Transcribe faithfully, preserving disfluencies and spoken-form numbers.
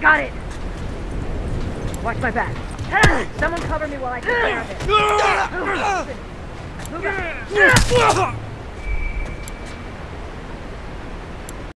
Got it. Watch my back. Someone cover me while I take care of it. Move it. Move it.